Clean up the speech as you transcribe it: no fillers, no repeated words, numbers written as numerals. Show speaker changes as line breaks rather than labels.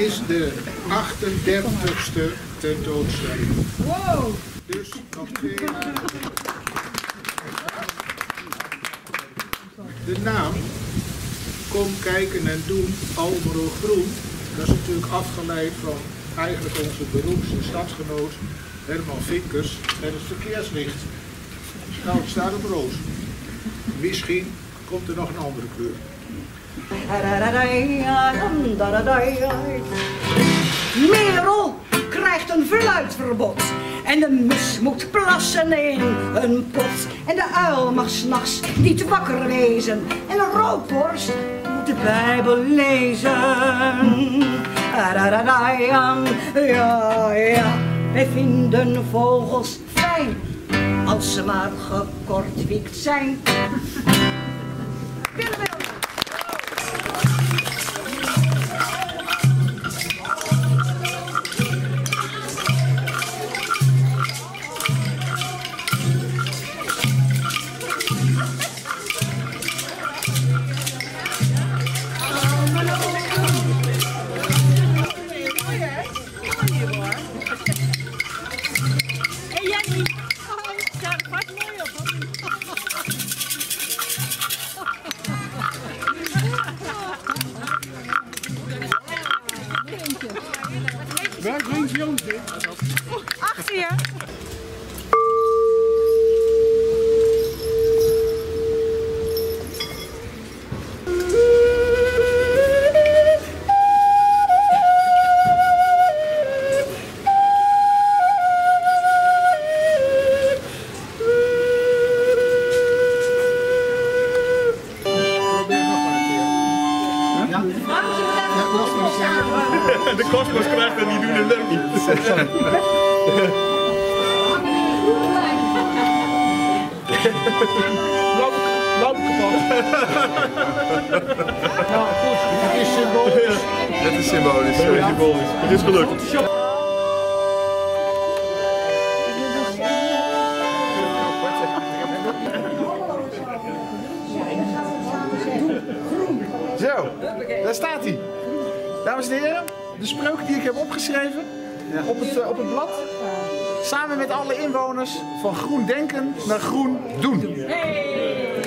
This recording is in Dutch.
is de 38e tentoonstelling.
Wow!
Dus nog 2. De naam Kom kijken en doen Almelo Groen, dat is natuurlijk afgeleid van eigenlijk onze beroemdste stadsgenoot Herman Vinkers en het verkeerslicht. Nou, het staat op rood. Misschien komt er nog een andere kleur.
Merel krijgt een fluitverbod. En de mus moet plassen in een pot. En de uil mag 's nachts niet wakker wezen. En de roodborst moet de Bijbel lezen. Ja, ja, wij vinden vogels fijn, als ze maar gekortwiekt zijn.
Waar brengt Joos in?
Achter je.
De kosmos krijgt en die doen het leuk niet.
Loop kapot. Nou goed, het is symbolisch.
Het is symbolisch, symbolisch. Het is gelukt.
Zo, daar staat hij. Dames en heren, de spreuk die ik heb opgeschreven op het blad. Samen met alle inwoners van groen denken naar groen doen.